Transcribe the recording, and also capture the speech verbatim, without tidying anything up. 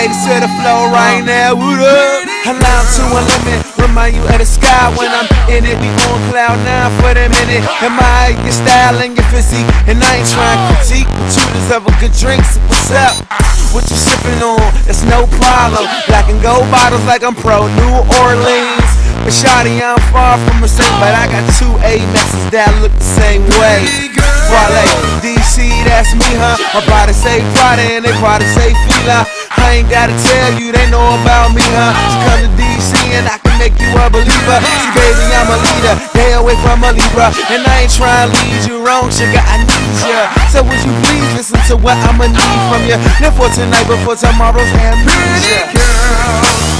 ladies to the floor right now. What up? Allow to a limit, remind you of the sky when I'm in it. We on cloud nine for the minute. Admire your style and your physique, and I ain't trying to critique, but you deserve a good drink. So what's up? What you sipping on? It's no problem. Black and gold bottles like I'm pro New Orleans. But shawty, I'm far from the same, but I got two A-Maxes that look the same way. Parlay, D C, that's me, huh? My body say Prada and they probably say Fila. I ain't gotta tell you, they know about me, huh? So come to D C and I can make you a believer. See, baby, I'm a leader, stay away from a Libra. And I ain't trying to lead you wrong, sugar, I need ya. So would you please listen to what I'ma need from you? Not for tonight, but for tomorrow's amnesia.